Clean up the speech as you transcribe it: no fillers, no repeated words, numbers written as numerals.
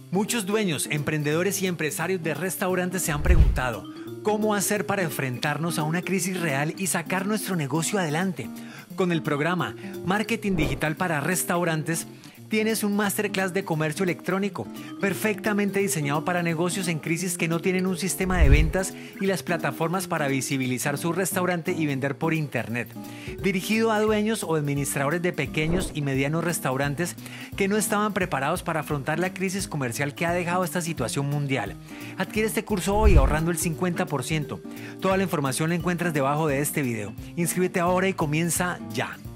Muchos dueños, emprendedores y empresarios de restaurantes se han preguntado cómo hacer para enfrentarnos a una crisis real y sacar nuestro negocio adelante. Con el programa Marketing Digital para Restaurantes, tienes un masterclass de comercio electrónico perfectamente diseñado para negocios en crisis que no tienen un sistema de ventas y las plataformas para visibilizar su restaurante y vender por internet. Dirigido a dueños o administradores de pequeños y medianos restaurantes que no estaban preparados para afrontar la crisis comercial que ha dejado esta situación mundial. Adquiere este curso hoy ahorrando el 50%. Toda la información la encuentras debajo de este video. Inscríbete ahora y comienza ya.